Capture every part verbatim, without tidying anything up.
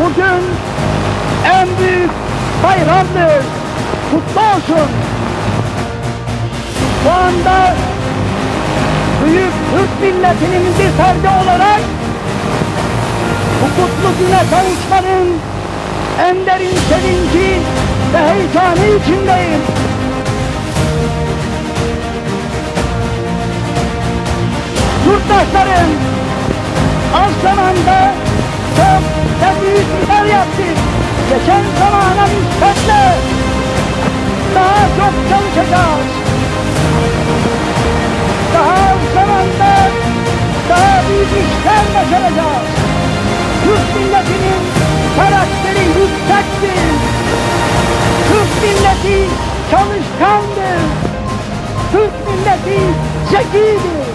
bugün en büyük bayramdır. Kutlu olsun. Şu anda büyük Türk milletinin bir ferdi olarak bu kutlu güne kavuşmanın en derin sevinci ve heyecanı içindeyim. Yurttaşlarım, az zamanda çok ve büyük işler yaptık. Geçen zamana nispetle daha çok çalışacağız. Daha az zamanda daha büyük işler başaracağız. Türk milletinin karakteri yüksektir. Türk milleti çalışkandır. Türk milleti zekidir.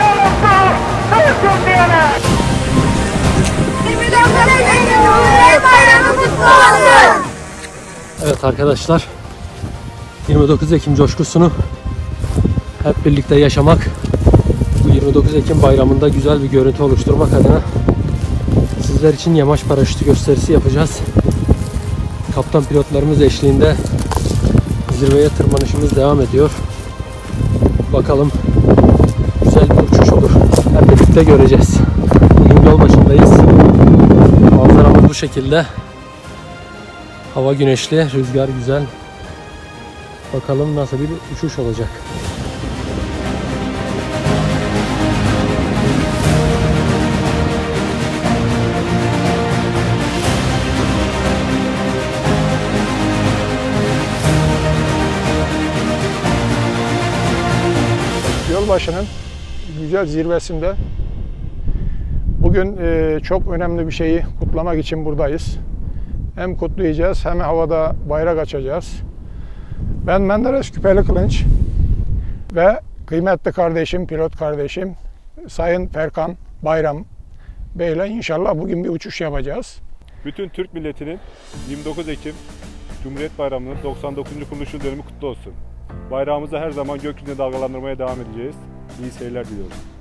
Evet arkadaşlar, yirmi dokuz Ekim coşkusunu hep birlikte yaşamak, bu yirmi dokuz Ekim bayramında güzel bir görüntü oluşturmak adına sizler için yamaç paraşütü gösterisi yapacağız. Kaptan pilotlarımız eşliğinde zirveye tırmanışımız devam ediyor. Bakalım güzel bir uçuş olur. Hep birlikte göreceğiz. Bugün yol başındayız. Manzaramız bu şekilde. Hava güneşli, rüzgar güzel. Bakalım nasıl bir uçuş olacak. Yolbaşının güzel zirvesinde bugün e, çok önemli bir şeyi kutlamak için buradayız. Hem kutlayacağız hem havada bayrak açacağız. Ben Menderes Küpeli Kılınç ve kıymetli kardeşim, pilot kardeşim Sayın Ferkan Bayram Bey'le inşallah bugün bir uçuş yapacağız. Bütün Türk milletinin yirmi dokuz Ekim Cumhuriyet Bayramı'nın doksan dokuzuncu kuruluş dönümü kutlu olsun. Bayrağımızı her zaman gökyüzüne dalgalandırmaya devam edeceğiz. İyi seyirler diliyorum.